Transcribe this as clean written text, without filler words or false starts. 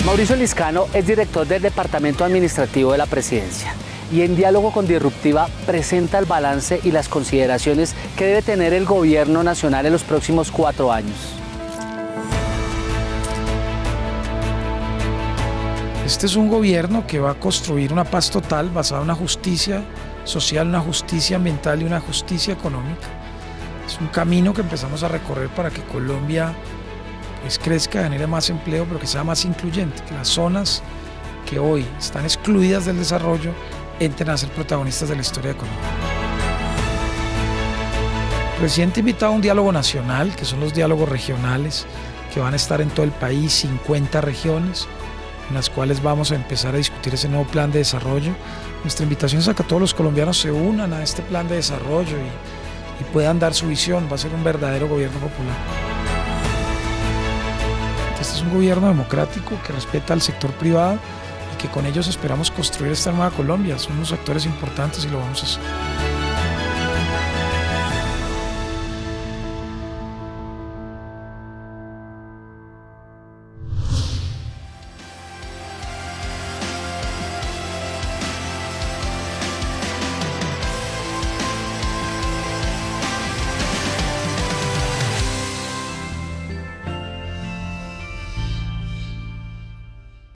Mauricio Liscano es director del Departamento Administrativo de la Presidencia y en diálogo con Disruptiva presenta el balance y las consideraciones que debe tener el gobierno nacional en los próximos 4 años. Este es un gobierno que va a construir una paz total basada en una justicia social, una justicia ambiental y una justicia económica. Es un camino que empezamos a recorrer para que Colombia crezca, genere más empleo, pero que sea más incluyente, que las zonas que hoy están excluidas del desarrollo entren a ser protagonistas de la historia de Colombia. El presidente ha invitado a un diálogo nacional, que son los diálogos regionales, que van a estar en todo el país, 50 regiones, en las cuales vamos a empezar a discutir ese nuevo plan de desarrollo. Nuestra invitación es a que todos los colombianos se unan a este plan de desarrollo y puedan dar su visión. Va a ser un verdadero gobierno popular. Este es un gobierno democrático que respeta al sector privado y que con ellos esperamos construir esta nueva Colombia. Son unos actores importantes y lo vamos a hacer.